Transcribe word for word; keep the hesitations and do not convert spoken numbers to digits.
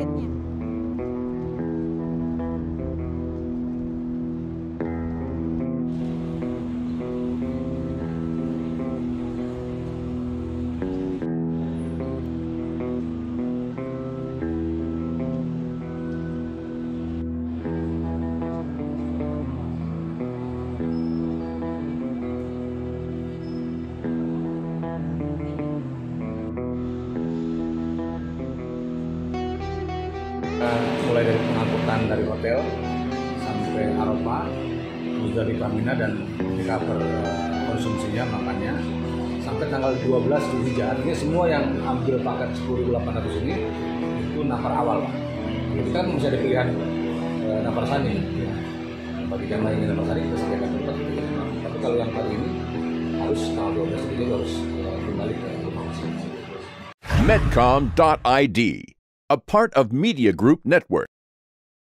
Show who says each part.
Speaker 1: targetnya.
Speaker 2: Mulai dari pengangkutan dari hotel sampai Arafah, Muzdalifah, Mina, dan di cover konsumsinya, makannya sampai tanggal dua belas Zulhijjah. Artinya semua yang ambil paket sepuluh ribu delapan ratus ini itu nafar awal, Pak. Jadi kan masih ada pilihan e, nafar sani. Ya. Bagi yang lainnya nafar sani kita sediakan tempat. Tapi kalau yang kali ini harus tanggal dua belas Zulhijjah harus e, kembali ke rumah masing-masing.
Speaker 3: Medcom dot I D, a part of Media Group Network.